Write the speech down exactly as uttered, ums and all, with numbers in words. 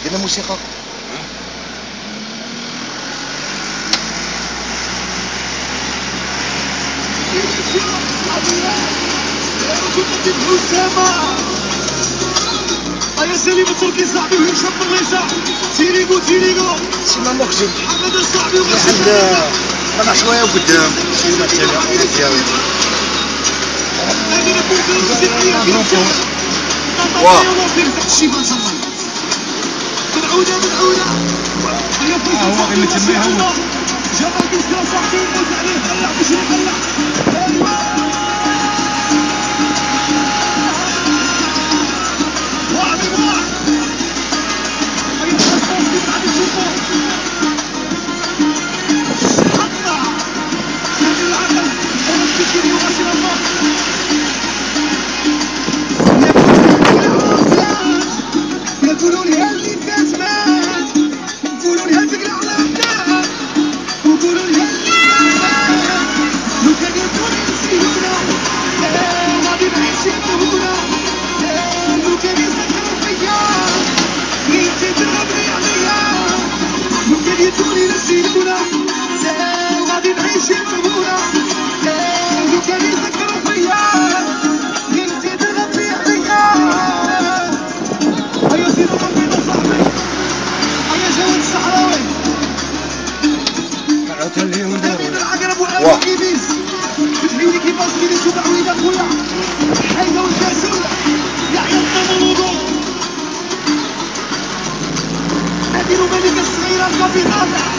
درنا موسيقى. يا سليم التركي صاحبي وهشام الرجاء تيريغو تيريغو سيما مخزن محمد الصاحبي عند طلع شويه وقدام سيما التابع الزاويه واه بالعودة بالعودة هو اللي تسميه هو جمال بيسكا صاحبي يموت عليه طلع باش يطلع واه بتحيي كيفاش كيديروا بعويده خويا حيده والكاسوله يا عيال طمولوضو نديروا ملك الصغيره الكابيتال